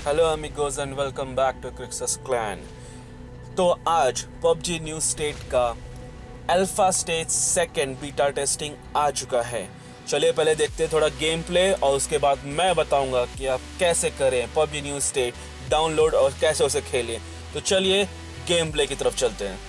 Hello amigos and welcome back to Crixus clan. तो आज PUBG new state का alpha stage second beta testing आ चुका है। चलिए पहले देखते हैं थोड़ा गेम प्ले और उसके बाद मैं बताऊंगा कि आप कैसे करें पबजी न्यू स्टेट डाउनलोड और कैसे उसे खेलें। तो चलिए गेम प्ले की तरफ चलते हैं।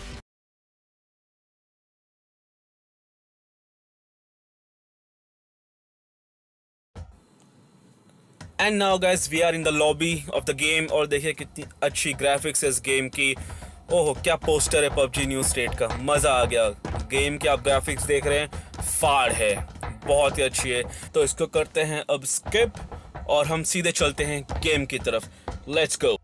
And now guys we are in the lobby of the game और देखिए कितनी अच्छी ग्राफिक्स है इस गेम की। ओहो क्या पोस्टर है पबजी न्यू स्टेट का, मज़ा आ गया। गेम की आप ग्राफिक्स देख रहे हैं, फाड़ है, बहुत ही अच्छी है। तो इसको करते हैं अब स्किप और हम सीधे चलते हैं गेम की तरफ। Let's go.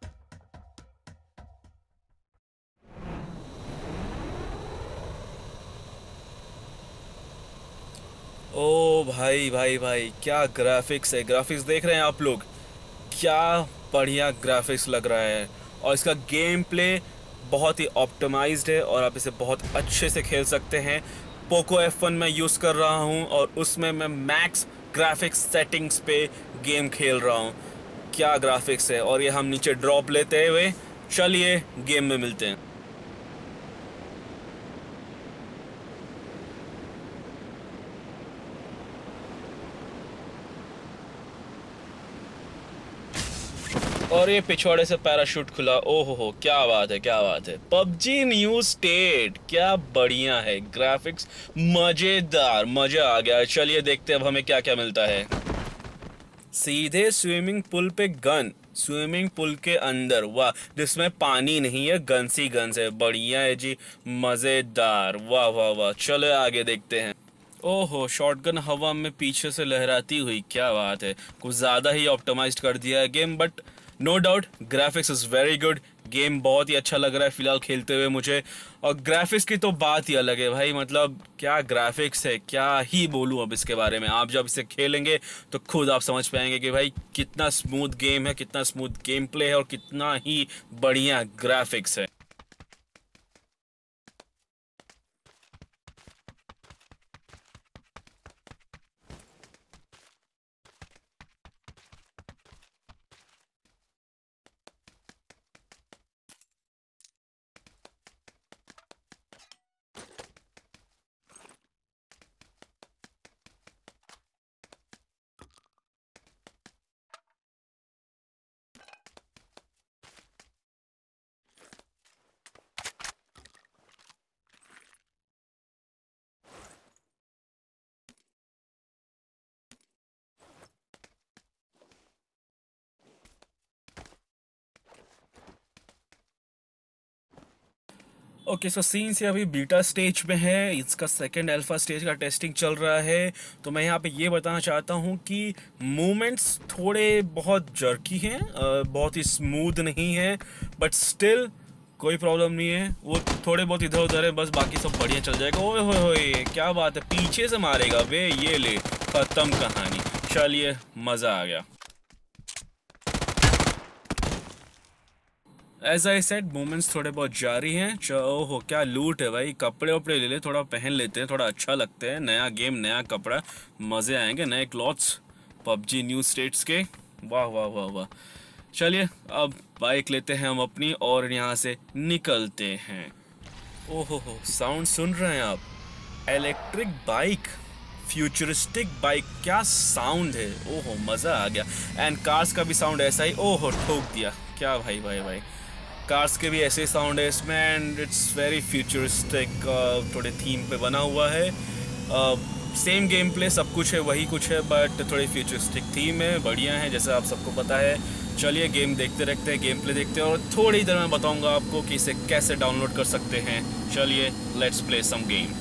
ओ भाई भाई भाई क्या ग्राफिक्स है, ग्राफिक्स देख रहे हैं आप लोग, क्या बढ़िया ग्राफिक्स लग रहा है। और इसका गेम प्ले बहुत ही ऑप्टिमाइज्ड है और आप इसे बहुत अच्छे से खेल सकते हैं। पोको F1 मैं यूज़ कर रहा हूँ और उसमें मैं मैक्स ग्राफिक्स सेटिंग्स पे गेम खेल रहा हूँ। क्या ग्राफिक्स है। और ये हम नीचे ड्रॉप लेते हुए चलिए गेम में मिलते हैं। और ये पिछवाड़े से पैराशूट खुला, ओहो हो क्या बात है, क्या बात है। पबजी न्यू स्टेट क्या बढ़िया है, ग्राफिक्स मजेदार, मजा आ गया। चलिए देखते हैं अब हमें क्या क्या मिलता है। सीधे स्विमिंग पूल पे गन, स्विमिंग पूल के अंदर, वाह, जिसमें पानी नहीं है, गन्स ही गन्स है, बढ़िया है जी, मजेदार, वाह वाह वाह। चलो आगे देखते हैं। ओहो शॉटगन हवा में पीछे से लहराती हुई, क्या बात है। कुछ ज़्यादा ही ऑप्टिमाइज्ड कर दिया है game, but no doubt graphics is very good. Game बहुत ही अच्छा लग रहा है फिलहाल खेलते हुए मुझे। और ग्राफिक्स की तो बात ही अलग है भाई, मतलब क्या ग्राफिक्स है, क्या ही बोलूँ अब इसके बारे में। आप जब इसे खेलेंगे तो खुद आप समझ पाएंगे कि भाई कितना स्मूथ गेम है, कितना स्मूथ गेम प्ले है और कितना ही बढ़िया ग्राफिक्स है। ओके सो सीन्स ये अभी बीटा स्टेज में है, इसका सेकंड अल्फा स्टेज का टेस्टिंग चल रहा है। तो मैं यहाँ पे ये बताना चाहता हूँ कि मूवमेंट्स थोड़े बहुत जर्की हैं, बहुत ही स्मूथ नहीं है, बट स्टिल कोई प्रॉब्लम नहीं है। वो थोड़े बहुत इधर उधर है बस, बाकी सब बढ़िया चल जाएगा। ओए होए होए क्या बात है, पीछे से मारेगा वे, ये ले खत्म कहानी। चलिए मज़ा आ गया। एज आई सेड मोमेंट्स थोड़े बहुत जारी हैं। ओहो क्या लूट है भाई, कपड़े वपड़े ले ले, थोड़ा पहन लेते हैं, थोड़ा अच्छा लगता है। नया गेम नया कपड़ा, मज़े आएंगे, नए क्लॉथ्स पबजी न्यू स्टेट्स के, वाह वाह वाह वाह। चलिए अब बाइक लेते हैं हम अपनी और यहाँ से निकलते हैं। ओहो हो साउंड सुन रहे हैं आप, इलेक्ट्रिक बाइक, फ्यूचरिस्टिक बाइक, क्या साउंड है, ओहो मज़ा आ गया। एंड कार्स का भी साउंड ऐसा ही, ओहो ठोक दिया, क्या भाई भाई भाई। कार्स के भी ऐसे साउंड है इसमें एंड इट्स वेरी फ्यूचरिस्टिक, थोड़े थीम पे बना हुआ है। सेम गेम प्ले सब कुछ है, वही कुछ है, बट थोड़ी फ्यूचरिस्टिक थीम है, बढ़िया है जैसे आप सबको पता है। चलिए गेम देखते रखते हैं, गेम प्ले देखते हैं और थोड़ी देर में बताऊंगा आपको कि इसे कैसे डाउनलोड कर सकते हैं। चलिए let's play some game.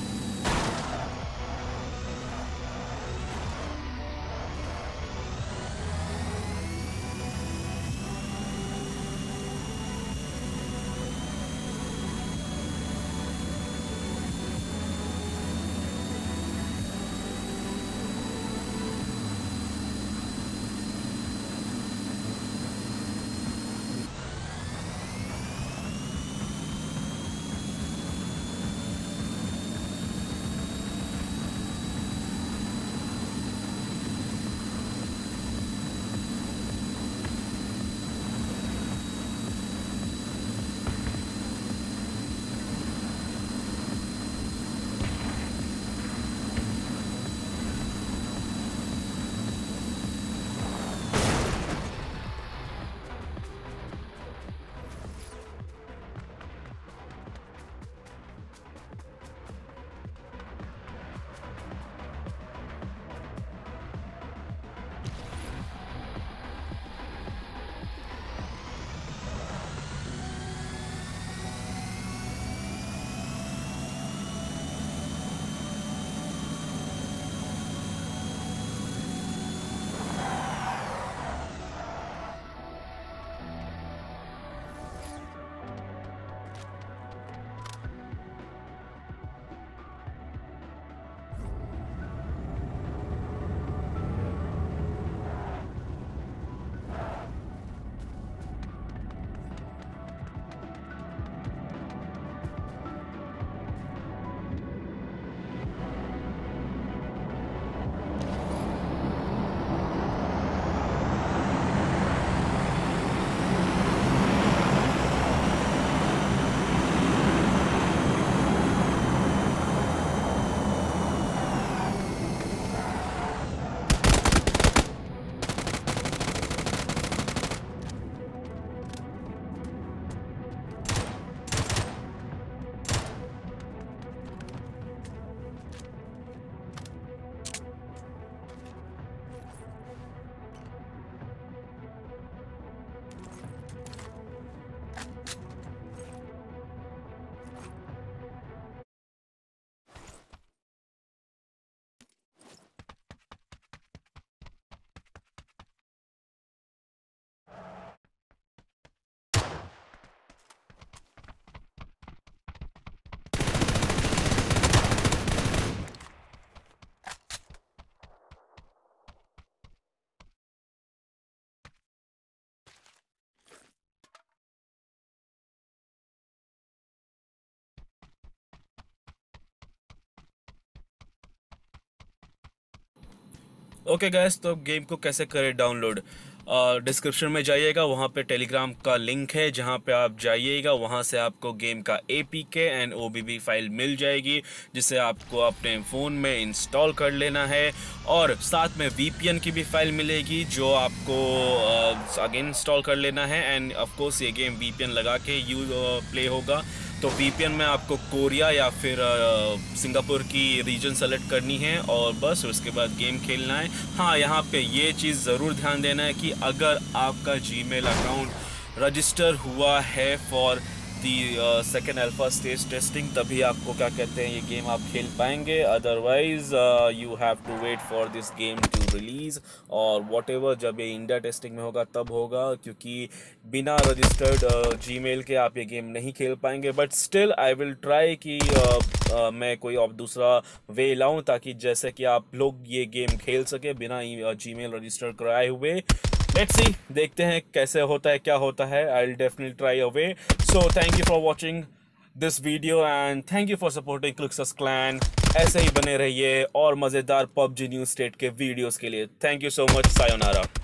Okay guys, तो गेम को कैसे करें डाउनलोड? डिस्क्रिप्शन में जाइएगा, वहाँ पे टेलीग्राम का लिंक है, जहाँ पे आप जाइएगा वहाँ से आपको गेम का APK एंड OBB फाइल मिल जाएगी, जिसे आपको अपने फ़ोन में इंस्टॉल कर लेना है। और साथ में VPN की भी फाइल मिलेगी जो आपको अगेन इंस्टॉल कर लेना है। एंड ऑफ कोर्स ये गेम VPN लगा के प्ले होगा। तो VPN में आपको कोरिया या फिर सिंगापुर की रीजन सेलेक्ट करनी है और बस उसके बाद गेम खेलना है। हाँ, यहाँ पे ये चीज़ ज़रूर ध्यान देना है कि अगर आपका जीमेल अकाउंट रजिस्टर हुआ है for the second alpha stage testing, तभी आपको क्या कहते हैं ये गेम आप खेल पाएंगे। Otherwise you have to wait for this game to release और वॉट एवर, जब ये इंडिया टेस्टिंग में होगा तब होगा, क्योंकि बिना रजिस्टर्ड जीमेल के आप ये गेम नहीं खेल पाएंगे। But still I will try कि मैं कोई और दूसरा वे लाऊं ताकि जैसे कि आप लोग ये गेम खेल सके बिना जीमेल रजिस्टर कराए हुए। लेट्स सी, देखते हैं कैसे होता है, क्या होता है। I will definitely try a way. So thank you for watching this video and thank you for supporting Crixus clan. ऐसे ही बने रहिए और मज़ेदार PUBG न्यू स्टेट के वीडियोस के लिए। Thank you so much. Sayonara.